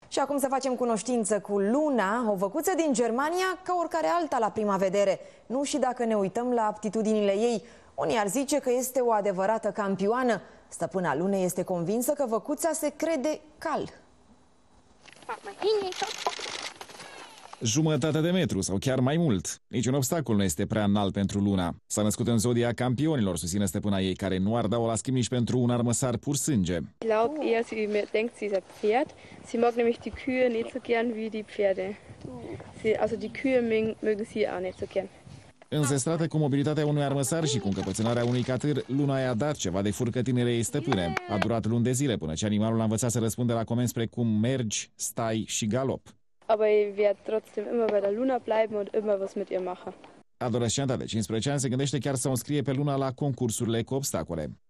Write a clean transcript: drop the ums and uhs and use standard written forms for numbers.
Și acum să facem cunoștință cu Luna, o văcuță din Germania ca oricare alta la prima vedere. Nu și dacă ne uităm la aptitudinile ei. Unii ar zice că este o adevărată campioană. Stăpâna Lunei este convinsă că văcuța se crede cal. Jumătate de metru sau chiar mai mult. Niciun obstacol nu este prea înalt pentru Luna. S-a născut în zodia campionilor, susține stăpâna ei, care nu ar da-o la schimb nici pentru un armăsar pur sânge. Ich glaube eher, sie denkt, sie ist ein Pferd. Sie mag nämlich die Kühe nicht so gern wie die Pferde. Also die Kühe mögen sie auch nicht so gern. Înzestrată cu mobilitatea unui armăsar și cu încăpățânarea unui catâr, Luna i-a dat ceva de furcă tinerei ei stăpâne. A durat luni de zile până ce animalul a învățat să răspundă la comenzi precum mergi, stai și galop. Aber ich werde trotzdem immer bei der Luna bleiben und immer was mit ihr machen. Adolescenta de 15 ani se gândește chiar să o înscrie pe Luna la concursurile cu obstacole.